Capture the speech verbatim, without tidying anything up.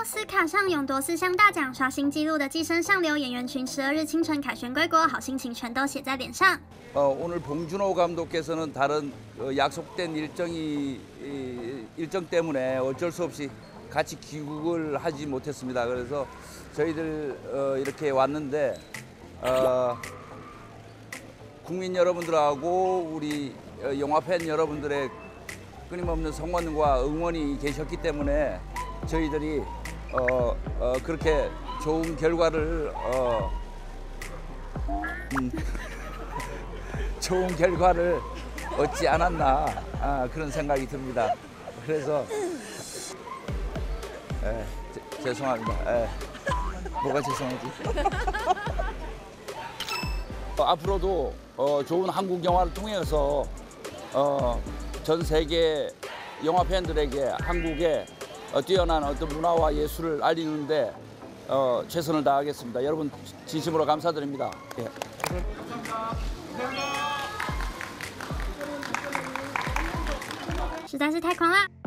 斯卡上勇夺四项大奖，刷新纪录的《寄生上流》演员群，十二日清晨凯旋归国，好心情全都写在脸上。 어, 오늘 봉준호 감독께서는 다른 어, 약속된 일정이 이, 일정 때문에 어쩔 수 없이 같이 귀국을 하지 못했습니다. 그래서 저희들 어, 이렇게 왔는데 어, 국민 여러분들하고 우리 영화 팬 여러분들의 끊임없는 성원과 응원이 계셨기 때문에 저희들이 어, 어, 그렇게 좋은 결과를 어, 음, 좋은 결과를 얻지 않았나 아, 그런 생각이 듭니다. 그래서 에, 제, 죄송합니다. 에, 뭐가 죄송하지? 어, 앞으로도 어, 좋은 한국 영화를 통해서 어, 전 세계 영화 팬들에게 한국의 어, 뛰어난 어떤 문화와 예술을 알리는데 어, 최선을 다하겠습니다. 여러분 진심으로 감사드립니다. 예. 감사합니다. 实在是太狂了。